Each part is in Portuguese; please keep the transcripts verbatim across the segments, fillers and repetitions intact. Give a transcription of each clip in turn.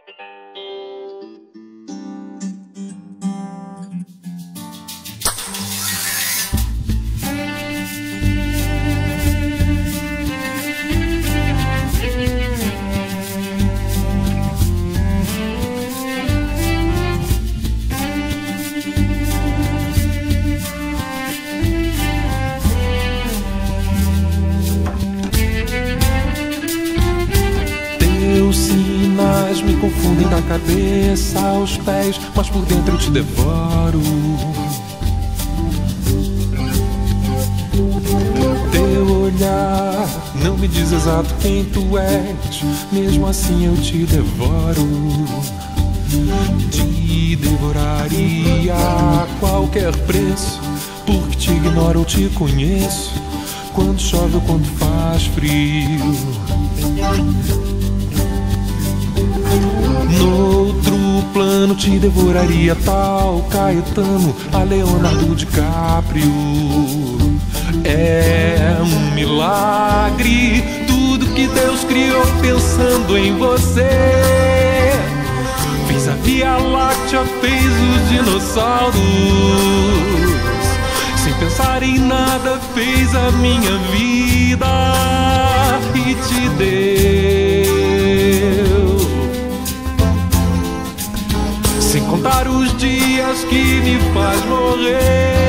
Me confundem da cabeça aos pés, mas por dentro eu te devoro. Teu olhar não me diz exato quem tu és, mesmo assim eu te devoro. Te devoraria a qualquer preço, porque te ignoro ou te conheço, quando chove ou quando faz frio. Noutro plano te devoraria tal Caetano, a Leonardo DiCaprio. É um milagre tudo que Deus criou pensando em você. Fez a Via Láctea, fez os dinossauros, sem pensar em nada fez a minha vida e te deu. Sem contar os dias que me faz morrer,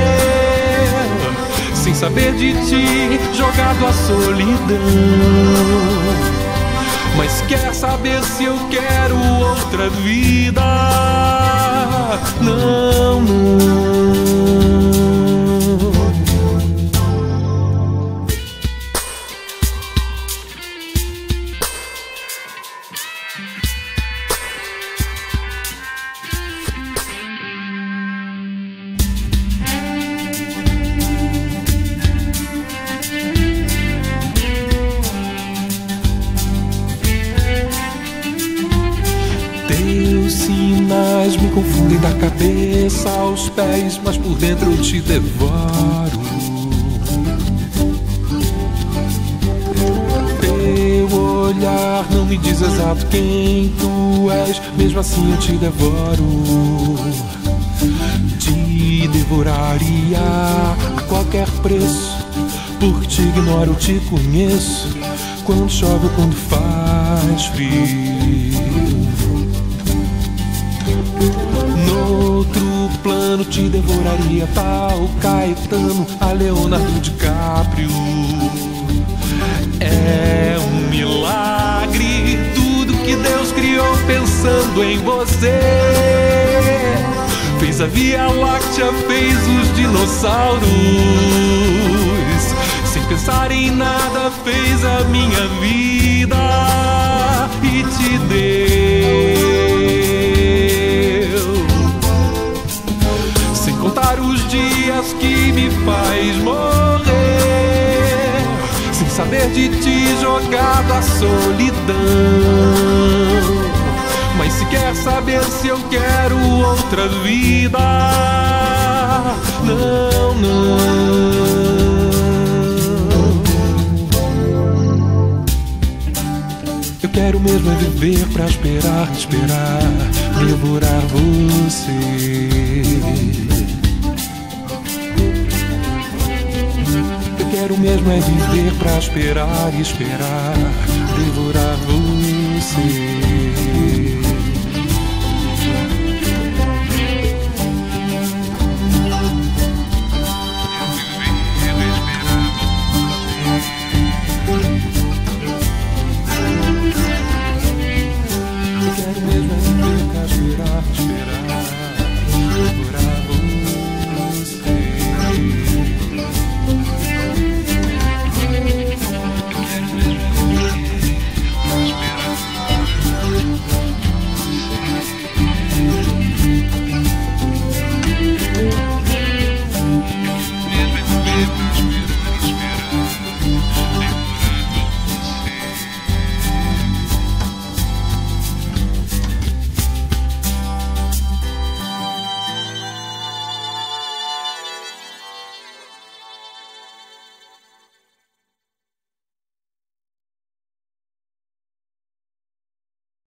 sem saber de ti, jogado à solidão. Mas quer saber se eu quero outra vida? Não, não. Sinais me confundem da cabeça aos pés, mas por dentro eu te devoro. Teu olhar não me diz exato quem tu és, mesmo assim eu te devoro. Te devoraria a qualquer preço, porque te ignoro ou te conheço, quando chove ou quando faz frio. Noutro plano te devoraria tal Caetano, a Leonardo DiCaprio. É um milagre tudo que Deus criou pensando em você. Fez a Via Láctea, fez os dinossauros, sem pensar em nada fez a minha vida e te deu. Os dias que me faz morrer, sem saber de ti, jogado à solidão. Mas se quer saber se eu quero outra vida, não, não. Eu quero mesmo é viver pra esperar, esperar, devorar você. Quero mesmo é viver pra esperar e esperar,